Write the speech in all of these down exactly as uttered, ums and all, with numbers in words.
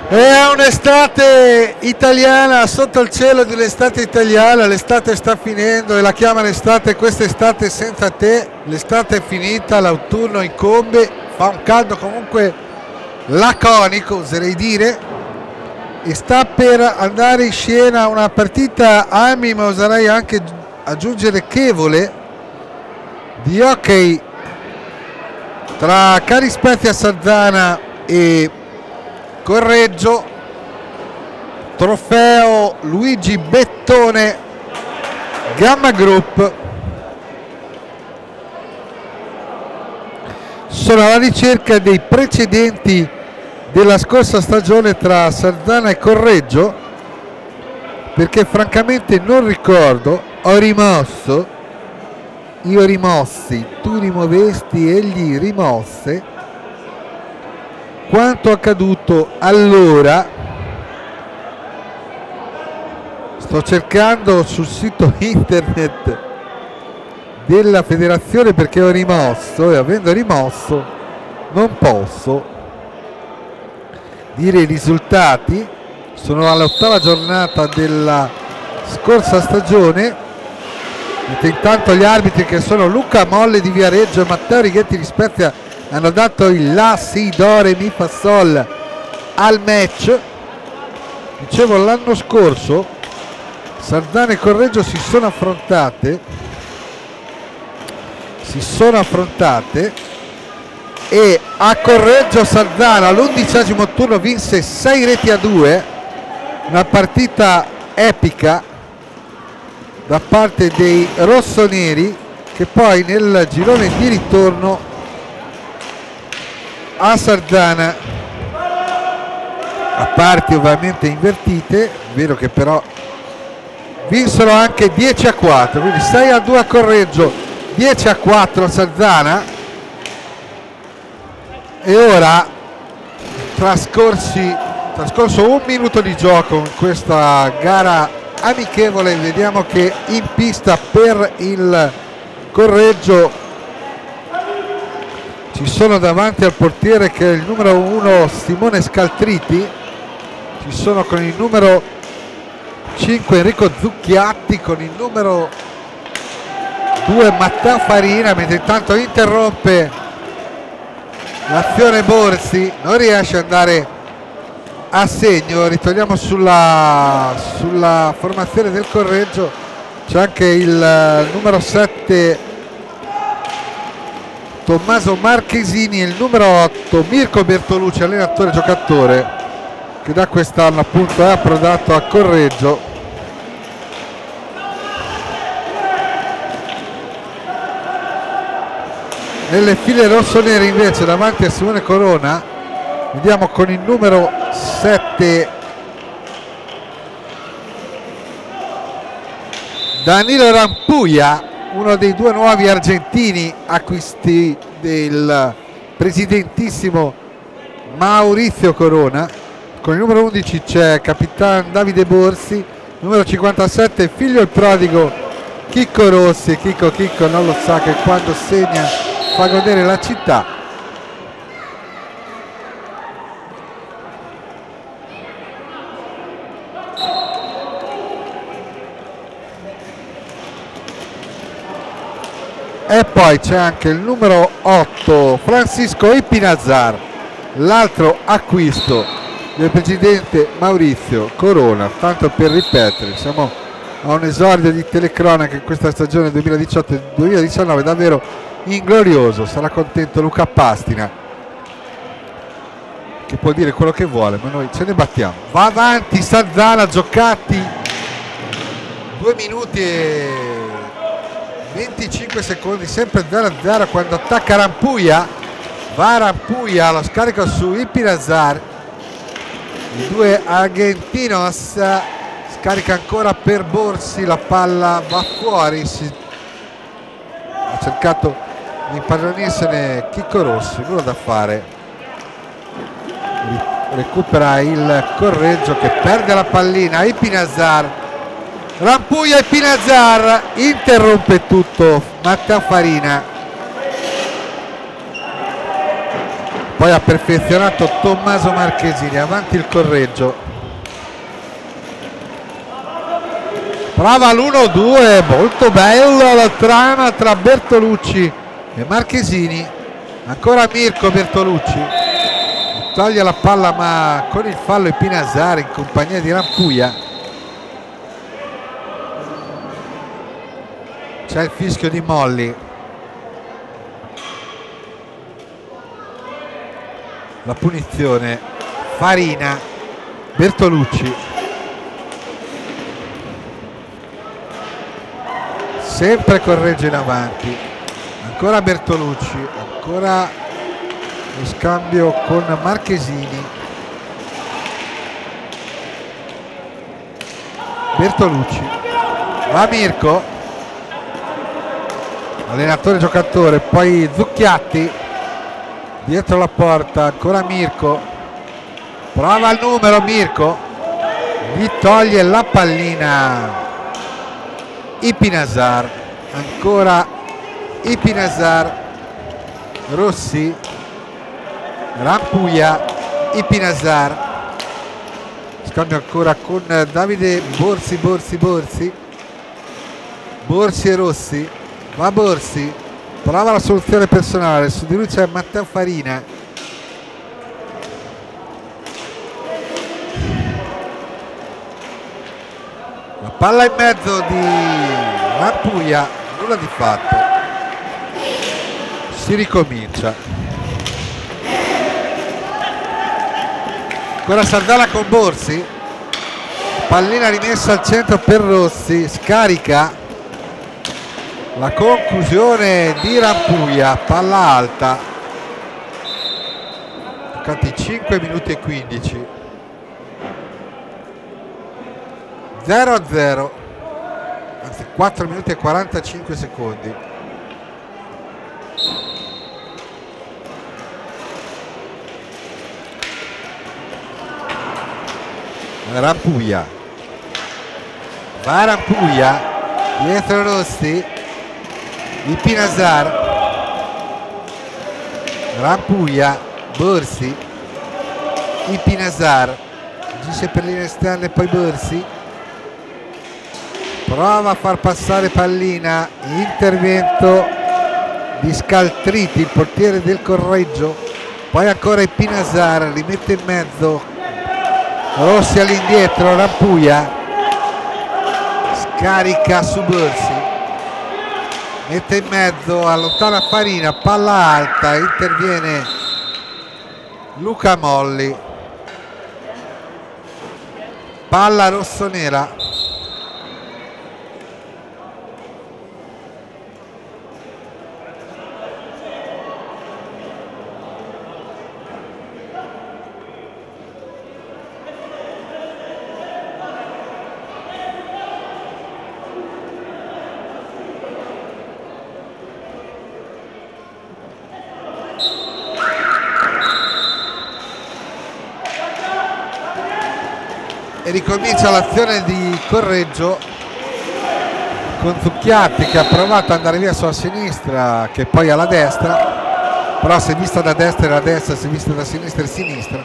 È un'estate italiana sotto il cielo dell'estate italiana, l'estate sta finendo e la chiamano estate, quest'estate senza te, l'estate è finita, l'autunno incombe, fa un caldo comunque laconico oserei dire e sta per andare in scena una partita ami ma oserei anche aggiungere chevole di hockey tra Cari Spezia Sarzana e Correggio, trofeo Luigi Bettone Gamma Group. Sono alla ricerca dei precedenti della scorsa stagione tra Sarzana e Correggio perché francamente non ricordo. Ho rimosso, io rimossi, tu rimovesti, egli rimosse quanto accaduto allora. Sto cercando sul sito internet della federazione perché ho rimosso e avendo rimosso non posso dire i risultati. Sono all'ottava giornata della scorsa stagione. Intanto gli arbitri, che sono Luca Molle di Viareggio e Matteo Righetti di Spezia, hanno dato il la, si, do, re, mi, fa, sol al match. Dicevo, l'anno scorso Sarzana e Correggio si sono affrontate si sono affrontate e a Correggio Sarzana all'undicesimo turno vinse sei reti a due, una partita epica da parte dei rossoneri, che poi nel girone di ritorno a Sarzana, a parti ovviamente invertite, vero che però vinsero anche dieci a quattro, quindi sei a due a Correggio, dieci a quattro a Sarzana. E ora trascorsi, trascorso un minuto di gioco in questa gara amichevole, vediamo che in pista per il Correggio ci sono davanti al portiere, che è il numero uno Simone Scaltriti, ci sono con il numero cinque Enrico Zucchiatti, con il numero due Matteo Farina, mentre intanto interrompe l'azione Borsi, non riesce ad andare a segno. Ritorniamo sulla, sulla formazione del Correggio, c'è anche il numero sette Tommaso Marchesini e il numero otto Mirko Bertolucci, allenatore giocatore, che da quest'anno appunto è approdato a Correggio. Nelle file rossonere invece davanti a Simone Corona vediamo con il numero sette Danilo Rampuglia, uno dei due nuovi argentini acquisti del presidentissimo Maurizio Corona. Con il numero undici c'è Capitan Davide Borsi, numero cinquantasette figlio il prodigo Chicco Rossi, e Chicco Chicco non lo sa che quando segna fa godere la città. E poi c'è anche il numero otto Francisco Ipinazar, l'altro acquisto del presidente Maurizio Corona. Tanto per ripetere, siamo a un esordio di telecronaca in questa stagione duemiladiciotto duemiladiciannove davvero inglorioso. Sarà contento Luca Pastina, che può dire quello che vuole, ma noi ce ne battiamo. Va avanti Sarzana, giocati due minuti e venticinque secondi, sempre zero a zero quando attacca Rampuglia. Va Rampuglia, lo scarico su Ipinazar, i due argentinos, scarica ancora per Borsi, la palla va fuori, si... ha cercato di impadronirsene Chicco Rossi, nulla da fare, recupera il Correggio che perde la pallina. Ipinazar, Rampuglia e Ipinazar, interrompe tutto Matteo Farina. poi ha perfezionato Tommaso Marchesini. Avanti il Correggio, prova l'uno due, molto bella la trama tra Bertolucci e Marchesini. Ancora Mirko Bertolucci, toglie la palla ma con il fallo Epinazar in compagnia di Rampuia. C'è il fischio di Molli. La punizione, Farina, Bertolucci, sempre Correggio in avanti, ancora Bertolucci, ancora lo scambio con Marchesini. Bertolucci, va Mirko, allenatore giocatore, poi Zucchiatti dietro la porta, ancora Mirko, prova il numero Mirko, gli toglie la pallina Epinazar, ancora Epinazar, Rossi, Rampuia, Epinazar, scambio ancora con Davide Borsi, Borsi, Borsi, Borsi e Rossi, va Borsi, prova la soluzione personale, su di lui c'è Matteo Farina, la palla in mezzo di Rampuia, nulla di fatto, si ricomincia. Ancora Sardana con Borsi, pallina rimessa al centro per Rossi, scarica, la conclusione di Rampuia, palla alta, toccati cinque minuti e quindici, zero a zero, anzi quattro minuti e quarantacinque secondi. Rampuia, va Rampuia, dietro Rossi, Epinazar, Rampuia, Borsi, Epinazar, agisce per linee esterne, poi Borsi, prova a far passare pallina, intervento di Scaltriti, il portiere del Correggio, poi ancora Epinazar, rimette in mezzo, Rossi all'indietro, Rampuia, scarica su Borsi, mette in mezzo, allontana Farina, palla alta, interviene Luca Molli, palla rossonera. E ricomincia l'azione di Correggio con Zucchiatti che ha provato ad andare via sulla sinistra, che poi alla destra, però se vista da destra era destra, se vista da sinistra è sinistra.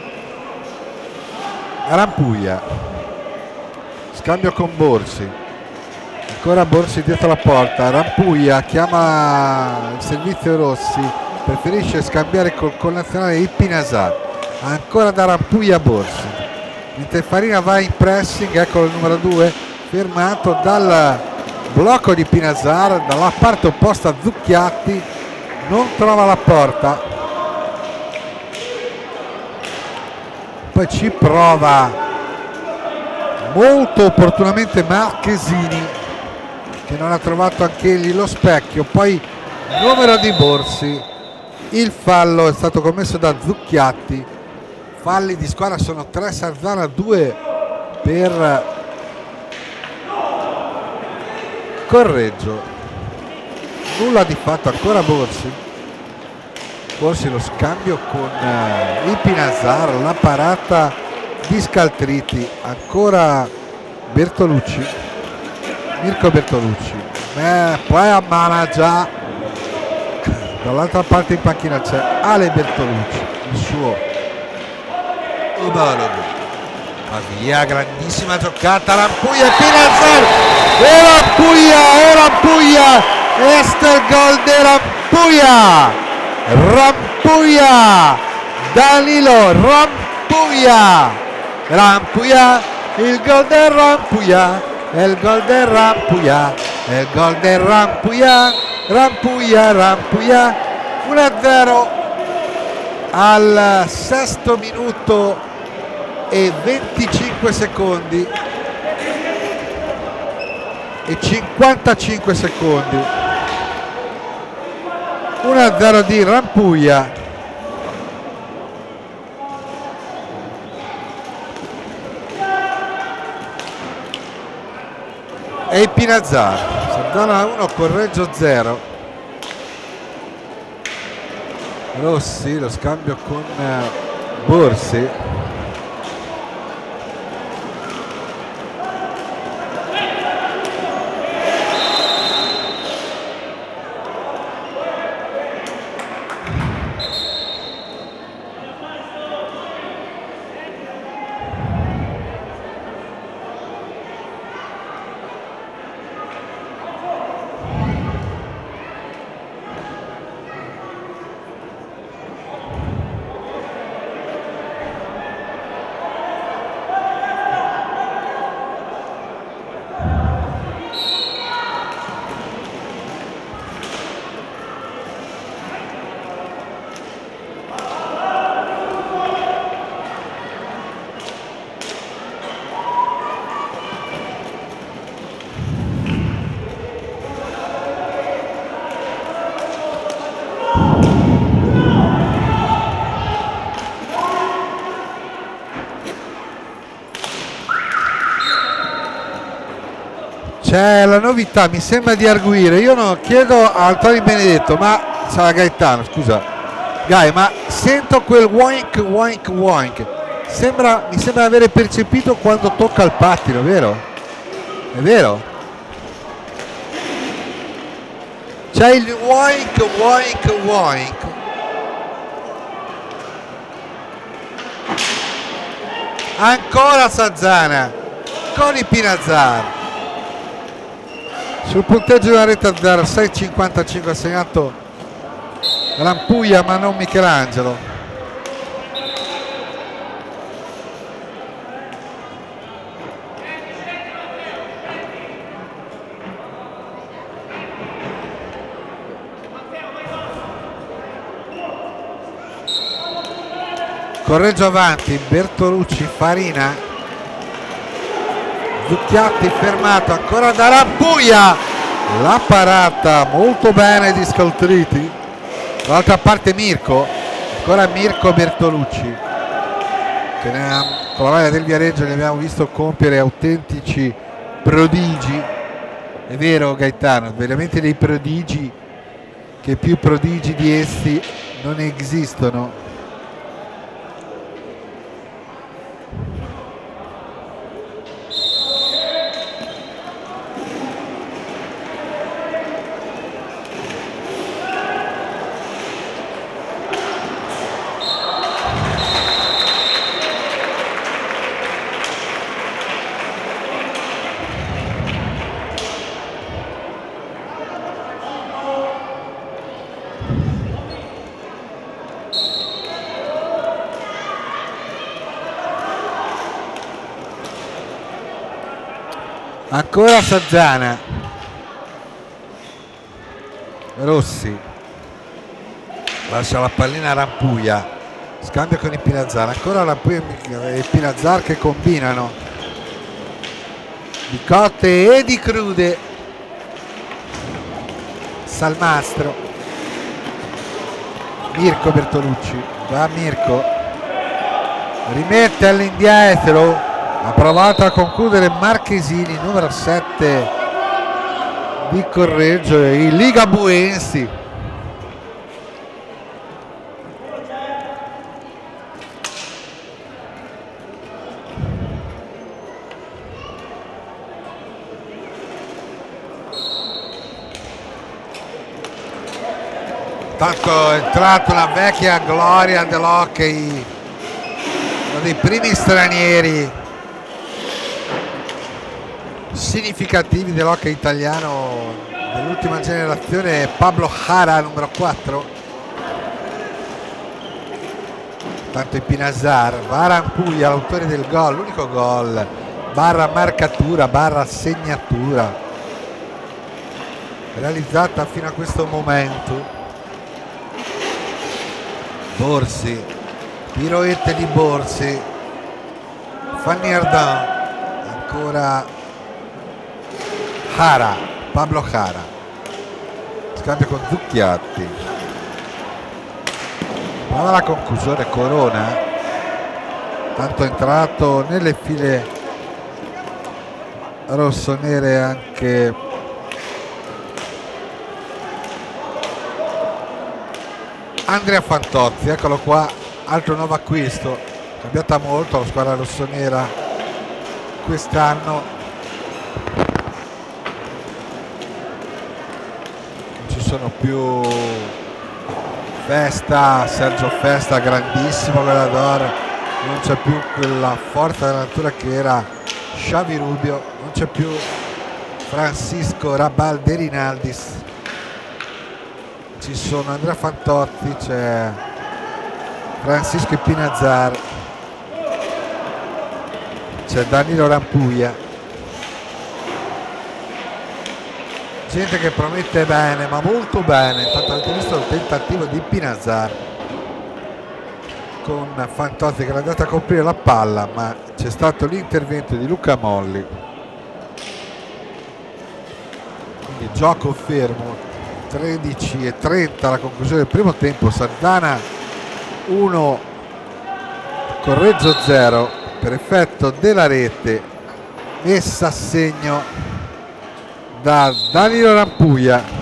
Rampuia, scambio con Borsi, ancora Borsi dietro la porta, Rampuia chiama il servizio Rossi, preferisce scambiare col connazionale Epinazar, ancora da Rampuia a Borsi, mentre Farina va in pressing, eccolo il numero due, fermato dal blocco di Epinazar, dalla parte opposta Zucchiatti, non trova la porta, poi ci prova molto opportunamente Marchesini che non ha trovato anch'egli lo specchio, poi numero di Borsi, il fallo è stato commesso da Zucchiatti. Falli di squadra sono tre Sarzana, due per Correggio, nulla di fatto, ancora Borsi, Borsi lo scambio con Epinazar, la parata di Scaltriti, ancora Bertolucci, Mirko Bertolucci, eh, poi ammana già Dall'altra parte in panchina c'è Ale Bertolucci, il suo omologo. Ma via, grandissima giocata, Rampuglia e Pinazzar, e Rampuglia, e Rampuglia, Ester gol di Rampuglia, Rampuglia, Danilo Rampuglia, Rampuglia, il gol del Rampuglia, è il gol del Rampuglia, è il gol del Rampuglia, Rampuglia, Rampuglia, uno a zero al sesto minuto e venticinque secondi e cinquantacinque secondi, uno a zero di Rampuglia. E il Pinazzar, Sardana uno, Correggio zero. Rossi, lo scambio con Borsi. C'è la novità, mi sembra di arguire. Io non chiedo a Antonio Benedetto, ma sarà Gaetano, scusa. Gai, ma sento quel woink woink woink. Sembra, mi sembra di avere percepito quando tocca il pattino, vero? È vero? C'è il woink woink woink. Ancora Sazzana con il Pinazzar. Sul punteggio della rete a zero, sei virgola cinquantacinque ha segnato Rampuglia ma non Michelangelo. Correggio avanti, Bertolucci, Farina, Zucchiatti fermato ancora da Rampuglia, la parata molto bene di Scaltriti. Dall'altra parte Mirko, ancora Mirko Bertolucci, che ne ha, con la maglia del Viareggio ne abbiamo visto compiere autentici prodigi. È vero Gaetano, veramente dei prodigi, che più prodigi di essi non esistono. Ancora Sazzana, Rossi lascia la pallina a Rampuglia, scambio con il Pinazzar, ancora Rampuglia e Pinazzar che combinano di cotte e di crude. Salmastro, Mirko Bertolucci, va Mirko, rimette all'indietro. Ha provato a concludere Marchesini, numero sette di Correggio, e i ligabuensi. Tanto è entrato una vecchia gloria dell'hockey, uno dei primi stranieri significativi dell'hockey italiano dell'ultima generazione, Pablo Jara, numero quattro. Tanto il Pinazar, Varan Puglia, l'autore del gol, l'unico gol, barra marcatura, barra segnatura realizzata fino a questo momento. Borsi, piroette di Borsi, Fanny Ardant, ancora Jara, Pablo Jara, scambio con Zucchiatti, prova la conclusione Corona, tanto è entrato nelle file rossonere anche Andrea Fantozzi, eccolo qua, altro nuovo acquisto, cambiata molto la squadra rossonera quest'anno, non ci sono più Festa, Sergio Festa, grandissimo goleador, non c'è più quella forza della natura che era Xavi Rubio, non c'è più Francisco Rabal de Rinaldis, ci sono Andrea Fantozzi, c'è Francisco Pinazar, c'è Danilo Rampuglia, gente che promette bene, ma molto bene. Intanto avete visto il tentativo di Pinazar con Fantozzi che era andato a coprire la palla, ma c'è stato l'intervento di Luca Molli, quindi gioco fermo. Tredici e trenta la conclusione del primo tempo, Sardana uno, Correggio zero, per effetto della rete messa a segno da Danilo Rampuglia.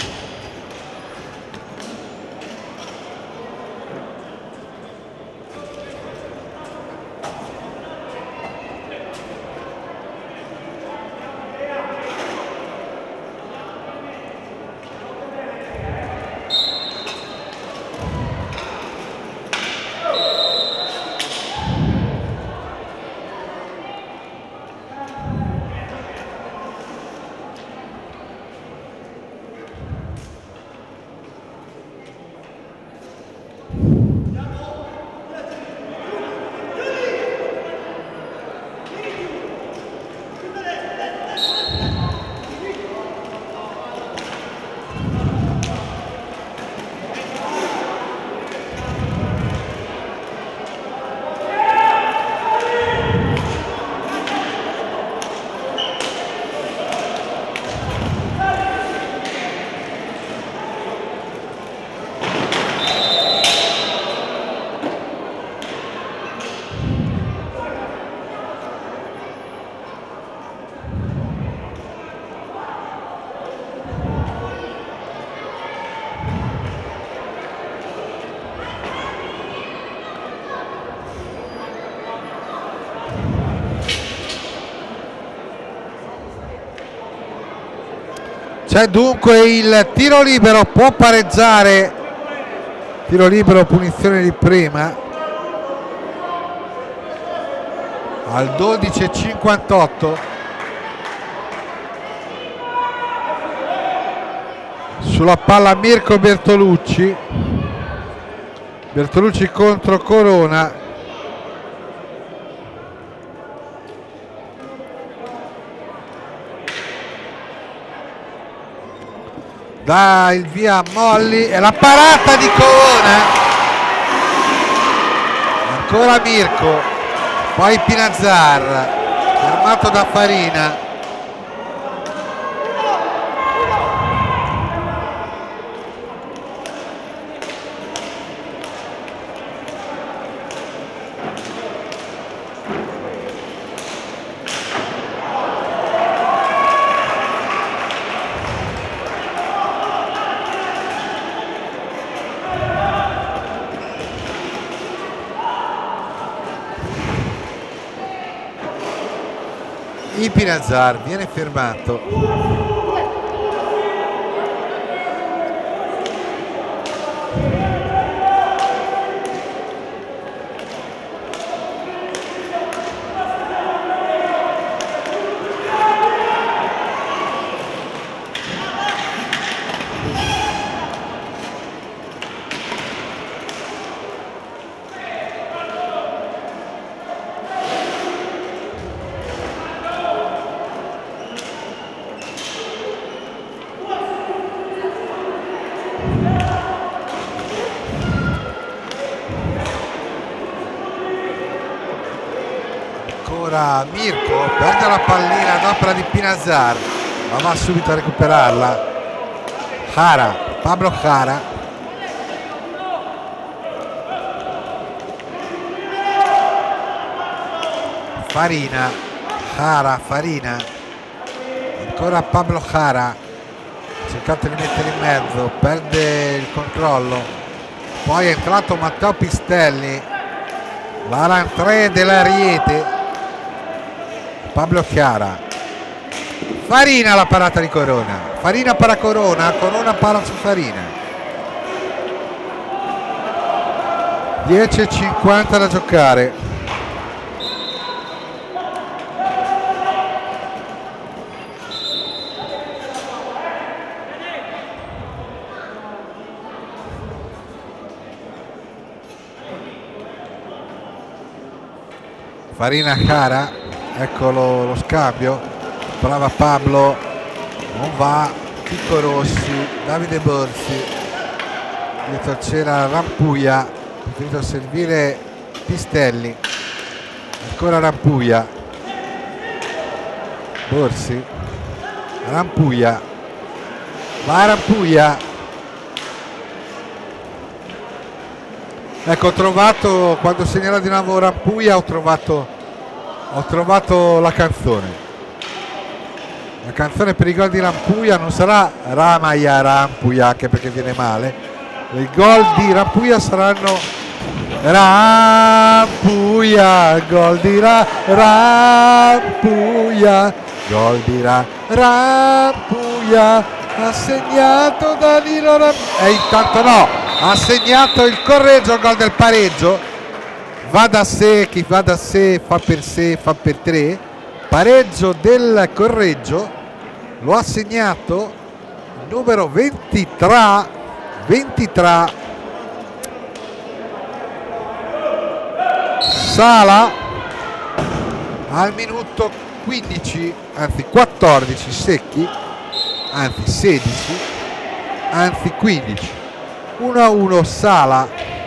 C'è dunque il tiro libero, può pareggiare, tiro libero, punizione di prima al dodici e cinquantotto. Sulla palla Mirko Bertolucci, Bertolucci contro Corona. Dà il via a Molli e la parata di Corona, ancora Mirko, poi Pinazar, fermato da Farina. Il Pinazar viene fermato. Ora Mirko perde la pallina ad opera di Pinazar, ma va subito a recuperarla. Jara, Pablo Jara. Farina, Jara, Farina. Ancora Pablo Jara. Ha cercato di mettere in mezzo, perde il controllo. Poi è entrato Matteo Pistelli. La rentrée dell'Ariete. Pablo Chiara. Farina, la parata di Corona. Farina para Corona, Corona para su Farina. dieci e cinquanta da giocare. Farina Cara, eccolo lo scambio, brava Pablo, non va, Chico Rossi, Davide Borsi, dietro c'era Rampuia, preferito servire Pistelli, ancora Rampuia, Borsi, Rampuia, va Rampuia. Ecco, ho trovato, quando segnala di nuovo Rampuia, ho trovato, ho trovato la canzone. La canzone per i gol di Rampuia non sarà Ramaya Rampuia, anche perché viene male. I gol di Rampuia saranno Rampuia, gol di Ra, Rampuia, gol di Ra, Rampuia, ha segnato Danilo Rampuia. E intanto no! Ha segnato il Correggio, gol del pareggio. Va da sé, chi va da sé fa per sé, fa per tre. Pareggio del Correggio, lo ha segnato il numero ventitré, ventitré Sala al minuto quindici, anzi quattordici Secchi, anzi sedici, anzi quindici. uno a uno Sala.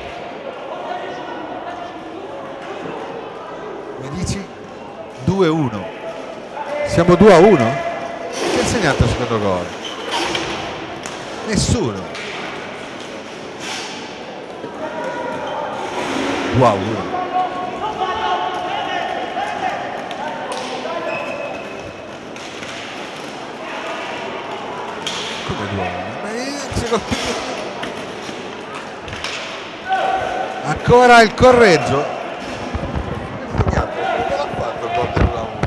Mi dici due a uno. Siamo due a uno? Chi ha segnato il secondo gol? Nessuno. due a uno. Come due a uno? Ma io ancora il Correggio. Come l'ha fatto il gol del uno a uno?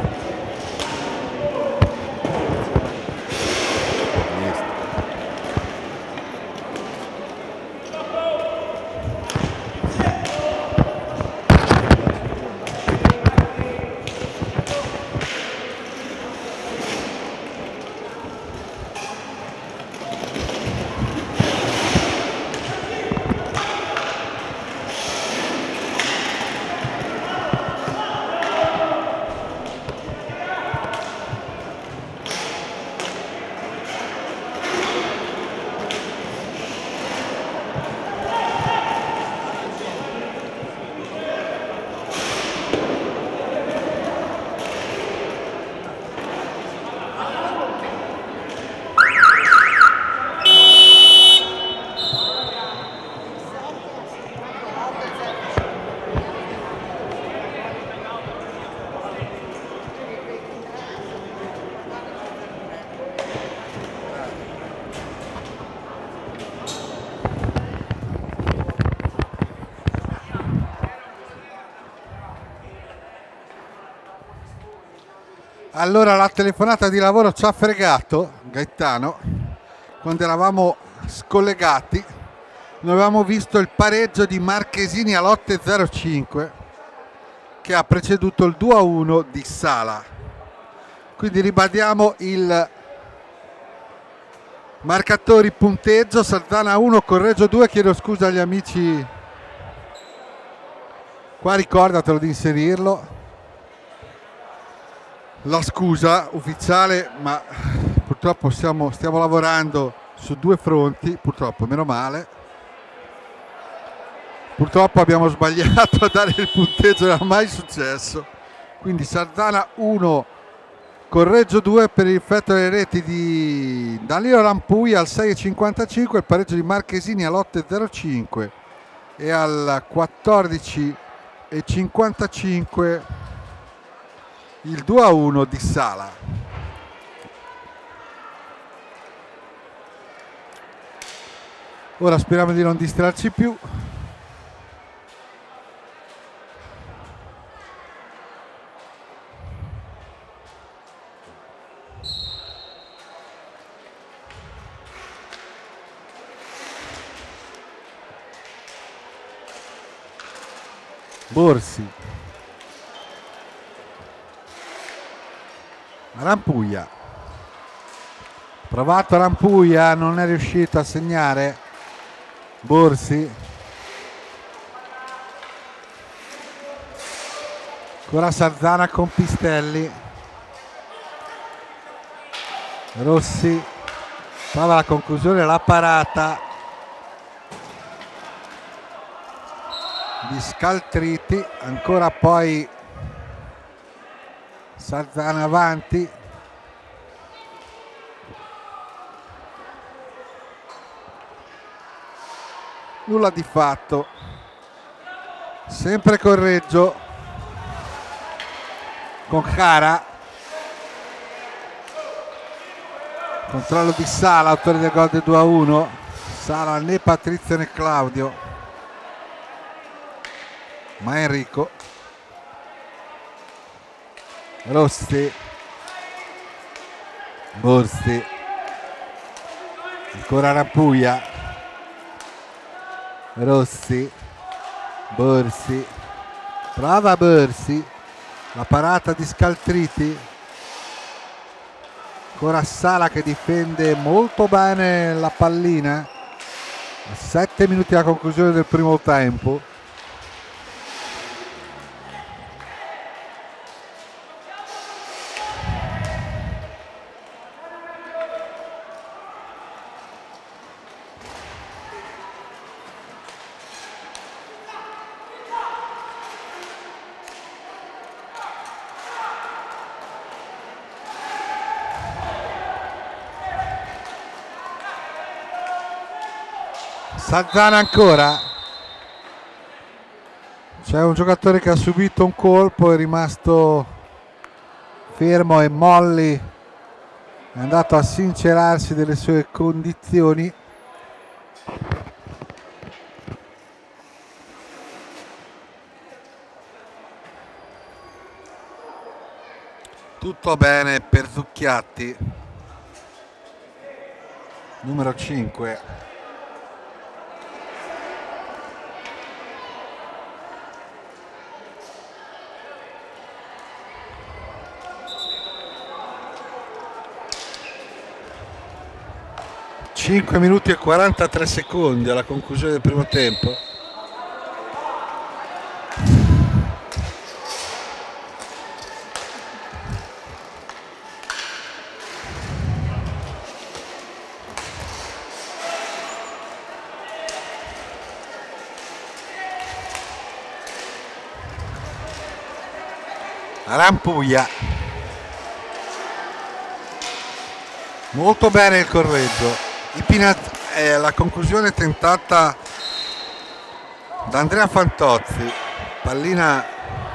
Allora la telefonata di lavoro ci ha fregato, Gaetano, quando eravamo scollegati. Noi avevamo visto il pareggio di Marchesini all'otto e zero cinque che ha preceduto il due a uno di Sala. Quindi ribadiamo il marcatori, punteggio: Salzana uno, Correggio due. Chiedo scusa agli amici, qua ricordatelo di inserirlo, la scusa ufficiale, ma purtroppo siamo, stiamo lavorando su due fronti, purtroppo, meno male. Purtroppo abbiamo sbagliato a dare il punteggio, non era mai successo, Quindi Sarzana uno, Correggio due per il effetto delle reti di Danilo Rampuglia al sei e cinquantacinque, il pareggio di Marchesini all'otto e zero cinque e al quattordici e cinquantacinque il due a uno di Sala. Ora speriamo di non distrarci più. Borsi, Rampuglia, provato Rampuglia, non è riuscito a segnare. Borsi, ancora Sarzana con Pistelli, Rossi prova la conclusione, la parata di Scaltriti, ancora poi Sarzana avanti, nulla di fatto, sempre Correggio con Cara, controllo di Sala, autore del gol del due a uno. Sala né Patrizio né Claudio, ma Enrico. Rossi, Borsi, ancora Rampuglia, Rossi, Borsi, prova Borsi, la parata di Scaltriti, ancora Sala che difende molto bene la pallina a sette minuti dalla conclusione del primo tempo. Sarzana ancora, c'è un giocatore che ha subito un colpo, è rimasto fermo e Molli è andato a sincerarsi delle sue condizioni. Tutto bene per Zucchiatti, numero cinque. cinque minuti e quarantatré secondi alla conclusione del primo tempo. Rampuglia, molto bene il Correggio. Eh, la conclusione tentata da Andrea Fantozzi, pallina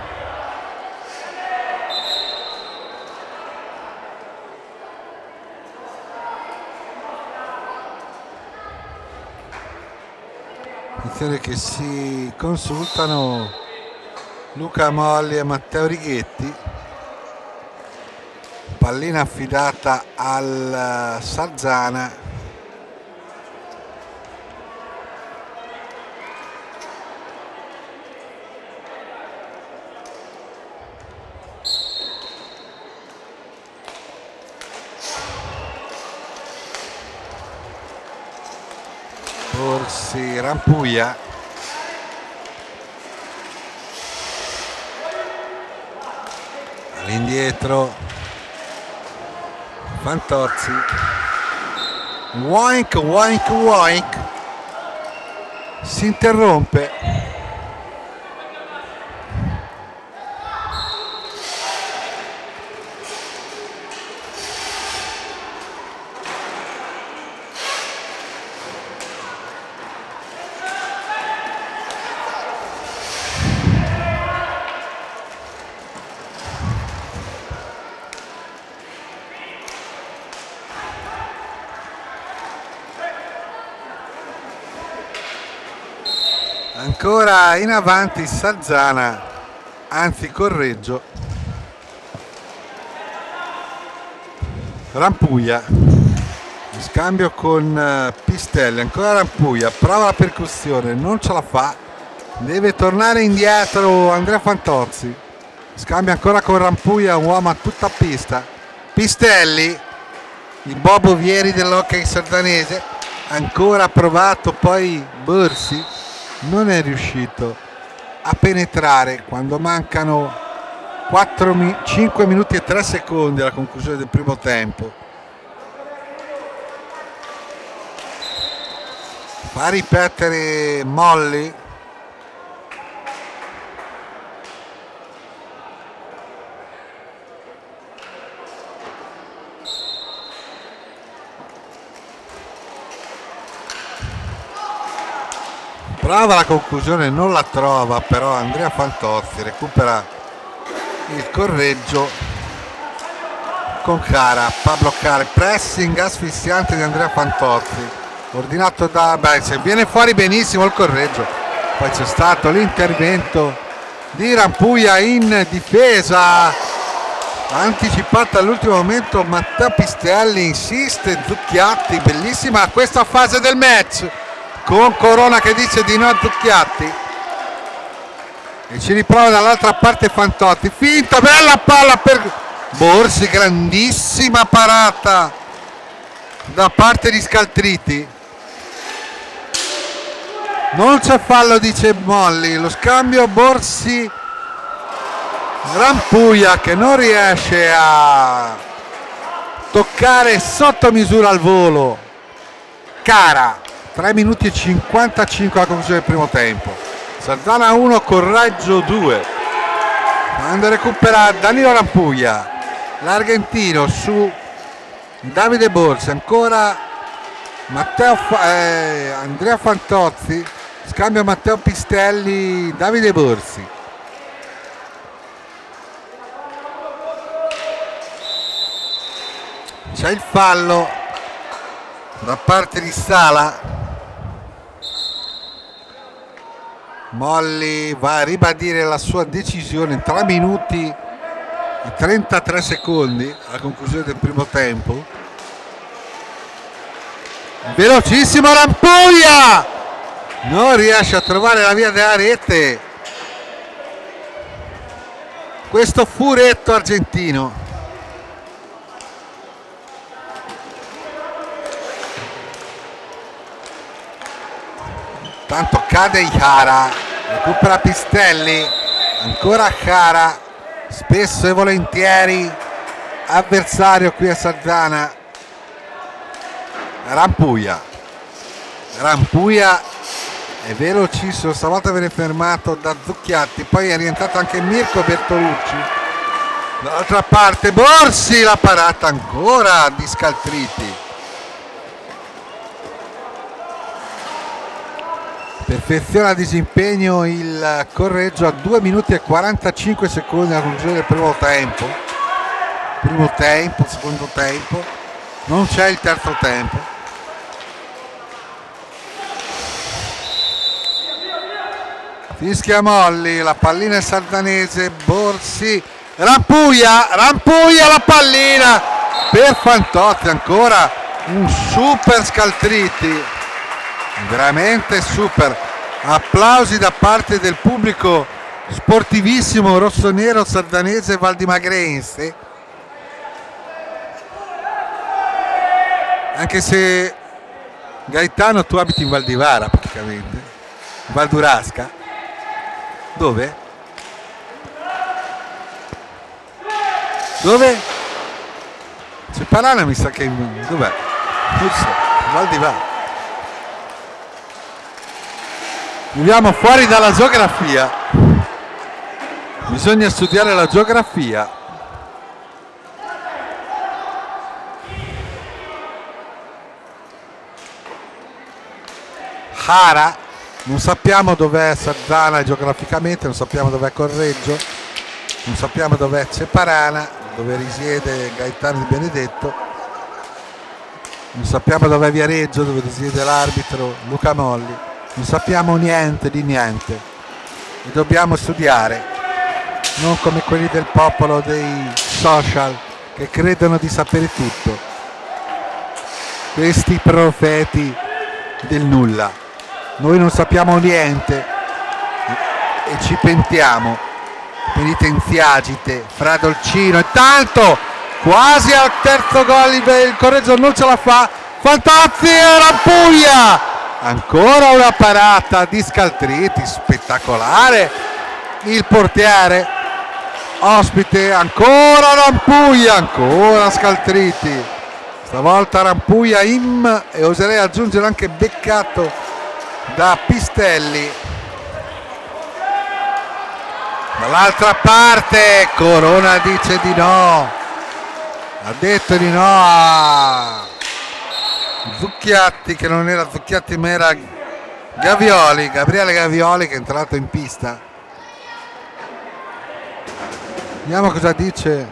attenzione che si consultano Luca Molli e Matteo Righetti, pallina affidata al Sarzana. Borsi, Rampuglia, all'indietro Fantozzi, Woink, Woink, Woink, si interrompe. ancora in avanti Sarzana, anzi Correggio. Rampuglia, scambio con Pistelli, ancora Rampuglia, prova la percussione, non ce la fa, deve tornare indietro Andrea Fantozzi, scambia ancora con Rampuglia, un uomo a tutta pista. Pistelli, il Bobo Vieri dell'hockey sardanese, ancora provato, poi Borsi non è riuscito a penetrare quando mancano quattro, cinque minuti e tre secondi alla conclusione del primo tempo. Fa ripetere Molli, prova la conclusione, non la trova, però Andrea Fantozzi recupera il Correggio con Cara, fa bloccare, pressing asfissiante di Andrea Fantozzi, ordinato da Beh, viene fuori benissimo il Correggio. Poi c'è stato l'intervento di Rampuglia in difesa, anticipata all'ultimo momento Matteo Pistelli, insiste Zucchiatti, bellissima questa fase del match con Corona che dice di no a Zucchiatti. E ci riprova dall'altra parte Fantozzi, finta, bella palla per Borsi, grandissima parata da parte di Scaltriti. Non c'è fallo, dice Molli, lo scambio Borsi Rampuglia che non riesce a toccare sotto misura al volo Cara. Tre minuti e cinquantacinque alla conclusione del primo tempo. Sarzana uno, Correggio due. Quando recupera Danilo Rampuglia, l'argentino su Davide Borsi, ancora Matteo eh, Andrea Fantozzi, scambio Matteo Pistelli, Davide Borsi. C'è il fallo da parte di Sala. Molli va a ribadire la sua decisione in tre minuti e trentatré secondi alla conclusione del primo tempo. Velocissimo Rampuglia, non riesce a trovare la via della rete questo furetto argentino. Tanto cade Jara, recupera Pistelli, ancora Jara, spesso e volentieri avversario qui a Sarzana. Rampuglia, Rampuglia è velocissimo, stavolta viene fermato da Zucchiatti, poi è rientrato anche Mirko Bertolucci. Dall'altra parte Borsi, la parata ancora di Scaltriti. Perfeziona a disimpegno il Correggio a due minuti e quarantacinque secondi alla conclusione del primo tempo. Primo tempo, secondo tempo, non c'è il terzo tempo. Fischia Molli, la pallina è sardanese, Borsi, Rampuglia, Rampuglia la pallina per Fantozzi, ancora un super Scaltriti. Veramente super, applausi da parte del pubblico sportivissimo rossonero sardanese valdimagrense, anche se Gaetano tu abiti in Valdivara praticamente, Valdurasca. Dove? Dove? Ceparana mi sa che dov'è? Forse Valdivara. Viviamo fuori dalla geografia, bisogna studiare la geografia. Jara, non sappiamo dov'è Sarzana geograficamente, non sappiamo dov'è Correggio, non sappiamo dov'è Ceparana, dove risiede Gaetano Di Benedetto, non sappiamo dov'è Viareggio, dove risiede l'arbitro Luca Molli. non sappiamo niente di niente e dobbiamo studiare, non come quelli del popolo dei social che credono di sapere tutto, questi profeti del nulla. Noi non sappiamo niente e ci pentiamo, penitenziagite fra Dolcino e tanto quasi al terzo gol il Correggio non ce la fa. Fantozzi e Rampuglia, ancora una parata di Scaltriti spettacolare, il portiere ospite, ancora Rampuglia, ancora Scaltriti, stavolta Rampuglia im e oserei aggiungere anche beccato da Pistelli. Dall'altra parte Corona dice di no, ha detto di no a Zucchiatti, che non era Zucchiatti ma era Gavioli, Gabriele Gavioli, che è entrato in pista. Vediamo cosa dice.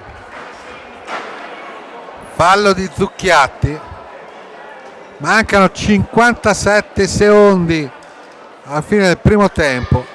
Fallo di Zucchiatti, mancano cinquantasette secondi alla fine del primo tempo.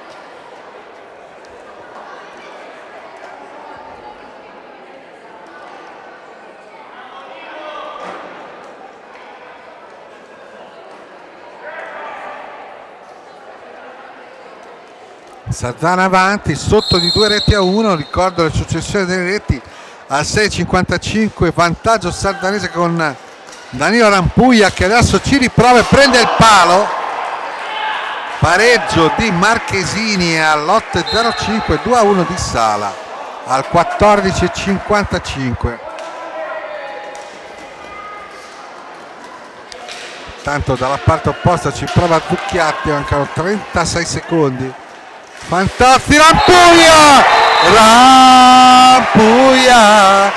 Sarzana avanti, sotto di due reti a uno, ricordo le successioni delle reti al sei e cinquantacinque, vantaggio sardanese con Danilo Rampuglia che adesso ci riprova e prende il palo. Pareggio di Marchesini all'otto e zero cinque, due a uno di Sala al quattordici e cinquantacinque. Tanto dalla parte opposta ci prova Zucchiatti, mancano trentasei secondi. Fantozzi, Rampuglia, Rampuglia,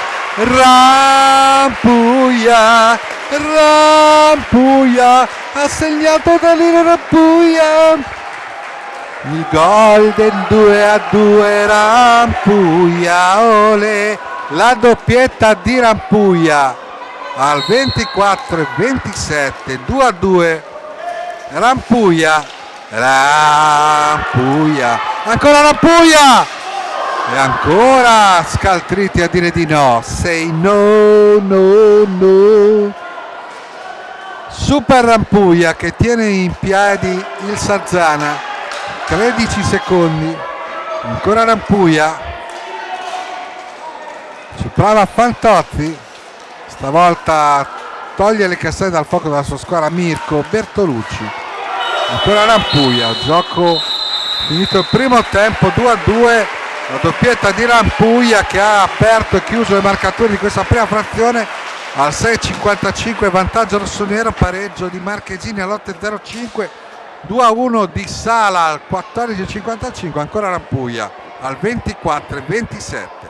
Rampuglia, Rampuglia, ha segnato Danilo Rampuglia, il gol del due a due, Rampuglia, olè, la doppietta di Rampuglia al ventiquattro e ventisette, due a due, Rampuglia. Rampuglia, ancora Rampuglia e ancora Scaltriti a dire di no. Say no, no, no. Super Rampuglia che tiene in piedi il Sarzana, tredici secondi, ancora Rampuglia, ci prova Fantozzi, stavolta toglie le cassette dal fuoco della sua squadra Mirko Bertolucci. Ancora Rampuglia, gioco finito il primo tempo, due a due, la doppietta di Rampuglia che ha aperto e chiuso le marcature di questa prima frazione al sei e cinquantacinque, vantaggio rossonero, pareggio di Marchesini all'otto e zero cinque, due a uno di Sala al quattordici e cinquantacinque, ancora Rampuglia al ventiquattro e ventisette.